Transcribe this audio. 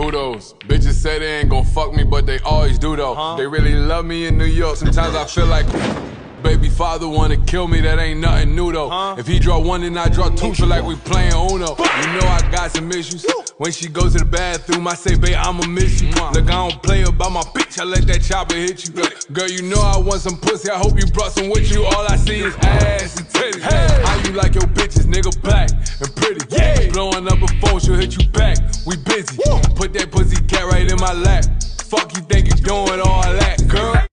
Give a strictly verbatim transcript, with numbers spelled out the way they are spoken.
kudos. Bitches say they ain't gon' fuck me, but they always do though. Huh? They really love me in New York. Sometimes I feel like baby father wanna kill me, that ain't nothing new though. Huh? If he draw one, then I draw two, feel like we playing Uno. You know I got some issues. When she goes to the bathroom, I say, babe, I'ma miss you. Look, I don't play about my bitch, I let that chopper hit you. Girl, you know I want some pussy, I hope you brought some with you. All I see is ass and titties. Hey. How you like your bitches, nigga, black and pretty? Yeah. Blowing up a phone, she'll hit you back. We busy. Woo. Put that pussy cat right in my lap. Fuck you think you doing all that, girl?